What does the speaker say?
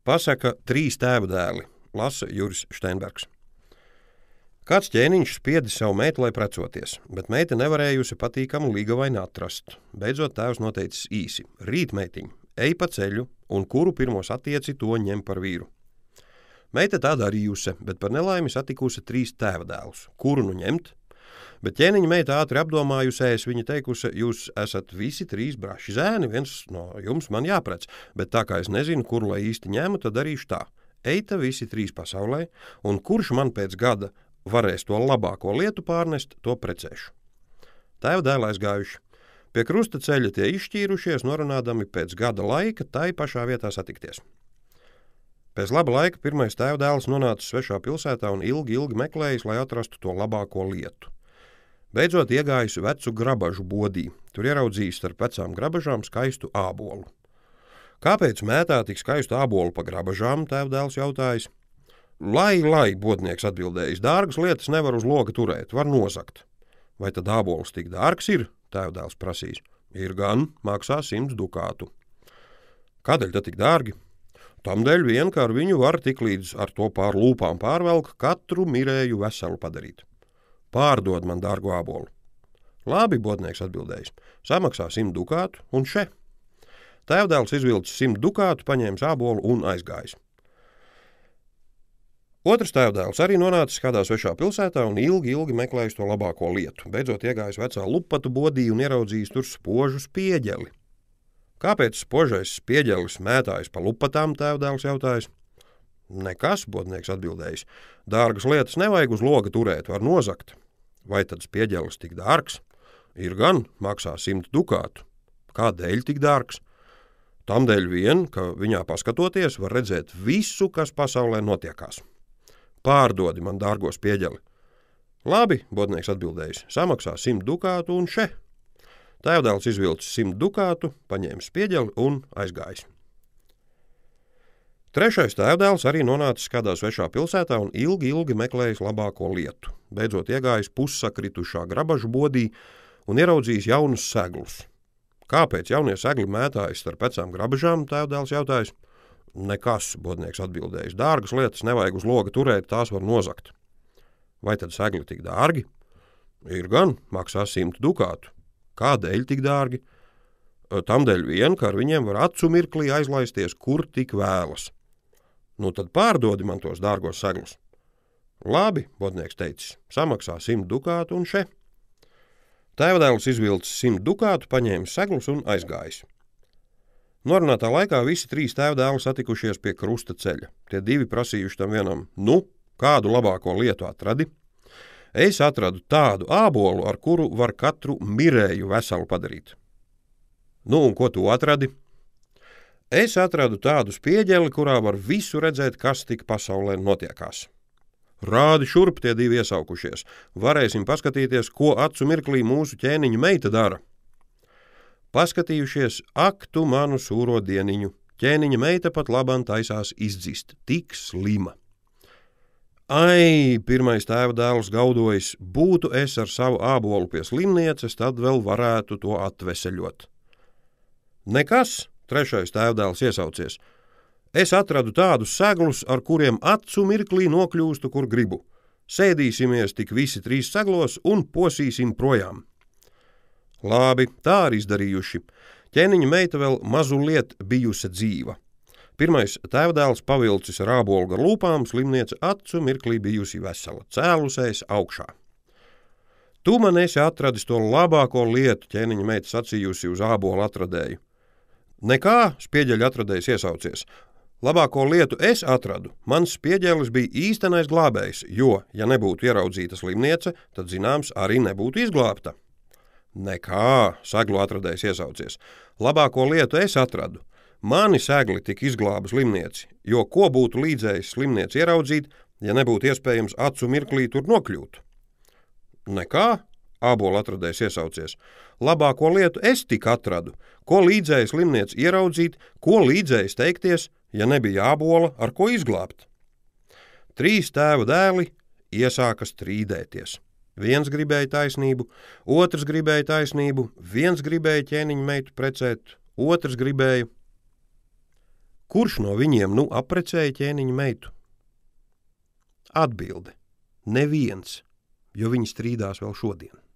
Pasaka trīs tēvdēli, lasa Juris Steinbergs. Kāds ķēniņš spiedi savu meitu, lai precoties, bet meita nevarējusi patīkamu līgavaini atrast. Beidzot tēvs noteicis īsi: rīt, meitiņ, ej pa ceļu, un kuru pirmo satieci, to ņem par vīru. Meita tā darījusi, bet par nelaimi satikusi trīs tēvdēlus. Kuru nu ņemt? Bet ķēniņa meita ātri apdomājusies, viņa teikusi: jūs esat visi trīs braši zēni, viens no jums man jāprec, bet tā kā es nezinu, kuru lai īsti ņemu, tad darīšu tā. Eita visi trīs pasaulē, un kurš man pēc gada varēs to labāko lietu pārnest, to precēšu. Tēvdēli aizgājuši. Pie krusta ceļa tie izšķīrušies, norunādami pēc gada laika tai pašā vietā satikties. Pēc laba laika pirmais tēvdēls nonācis svešā pilsētā un ilgi meklējis, lai atrastu to labāko lietu. Beidzot iegājis vecu grabažu bodī. Tur ieraudzījis starp vecām grabažām skaistu ābolu. Kāpēc mētā tik skaistu ābolu pa grabažām, tēvdēls jautājis. Lai, bodnieks atbildējis, dārgas lietas nevar uz loga turēt, var nozagt. Vai tad ābols tik dārgs ir? Tēvdēls prasīs. Ir gan, maksā 100 dukātu. Kādēļ tad tik dārgi? Tamdēļ vien, ka ar viņu var tik līdz ar to pār lūpām pārvelk katru mirēju veselu padarīt. Pārdod man dārgu ābolu. Labi, bodnieks atbildējis, samaksā 100 dukātu un še. Tēvdēls izvilcis 100 dukātu, paņēmis ābolu un aizgājis. Otrs tēvdēls arī nonācis kādā svešā pilsētā un ilgi meklējis to labāko lietu. Beidzot iegājis vecā lupatu bodī un ieraudzījis tur spožu spieģeli. Kāpēc spožais spieģelis mētājas pa lupatām, tēvdēls jautājis. Nekas, bodnieks atbildējis. Dārgas lietas nevajag uz loga turēt, var nozagt. Vai tad spieģelis tik dārgs? Ir gan, maksā 100 dukātu. Kādēļ tik dārgs? Tamdēļ vien, ka viņā paskatoties var redzēt visu, kas pasaulē notiekās. Pārdodi man dārgo spieģeli. Labi, bodnieks atbildējis, samaksā 100 dukātu un še. Tēvdēls izvilcis 100 dukātu, paņēmis spieģeli un aizgājis. Trešais tēvdēls arī nonācis kādā svešā pilsētā un ilgi meklējis labāko lietu. Beidzot iegājis pussakritušā grabažu bodī un ieraudzījis jaunus seglus. Kāpēc jaunie segli mētājas starp vecām grabažām, tēvdēls jautājis. Nekas, bodnieks atbildējis. Dārgas lietas nevajag uz loga turēt, tās var nozagt. Vai tad segli tik dārgi? Ir gan, maksā 100 dukātu. Kādēļ tik dārgi? Tamdēļ vien, ka ar viņiem var acu mirklī aizlaisties, kur tik vēlas. Nu tad pārdodi man tos dārgos seglus. Labi, bodnieks teicis, samaksā 100 dukātu un še. Tēvdēls izvilcis 100 dukātu, paņēmis seglus un aizgājis. Norunātā laikā visi trīs tēvdēli satikušies pie krusta ceļa. Tie divi prasījuši tam vienam, kādu labāko lietu atradi? Es atradu tādu ābolu, ar kuru var katru mirēju veselu padarīt. Un ko tu atradi? Es atradu tādu spieģeli, kurā var visu redzēt, kas tik pasaulē notiekās. Rādi šurp, tie divi iesaukušies. Varēsim paskatīties, ko acu mirklī mūsu ķēniņa meita dara. Paskatījušies, ak tu manu sūro dieniņu, ķēniņa meita pat labam taisās izdzist, tik slima. Ai, pirmais tēvdēls gaudojas, būtu es ar savu ābolu pie slimnieces, tad vēl varētu to atveseļot. Nekas, trešais tēvdēls iesaucies. Es atradu tādus seglus, ar kuriem acu mirklī nokļūstu, kur gribu. Sēdīsimies tik visi trīs seglos un posīsim projām. Labi, tā arī izdarījuši. Ķēniņa meita vēl mazuliet bijusi dzīva. Pirmais tēvdēls pavilcis ar ābolu gar lūpām, slimniece acu mirklī bijusi vesela, cēlusies augšā. Tu man esi atradis to labāko lietu, ķēniņa meita sacījusi uz ābolu atradēju. Nekā, spieģeļa atradējs iesaucies. Labāko lietu es atradu. Mans spieģelis bija īstenais glābējs, jo, ja nebūtu ieraudzīta slimniece, tad zināms arī nebūtu izglābta. Nekā, seglu atradējs iesaucies. Labāko lietu es atradu. Mani segli tik izglāba slimnieci, jo ko būtu līdzējis slimnieci ieraudzīt, ja nebūtu iespējams acu mirklī tur nokļūt? Nekā, ābola atradējs iesaucies. Labāko lietu es tik atradu. Ko līdzējis slimnieci ieraudzīt, ko līdzējis teikties, ja nebija ābola, ar ko izglābt? Trīs tēva dēli iesāka strīdēties. Viens gribēja taisnību, otrs gribēja taisnību, viens gribēja ķēniņa meitu precēt, otrs gribēja. Kurš no viņiem nu apprecēja ķēniņa meitu? Atbilde – neviens, jo viņi strīdās vēl šodien.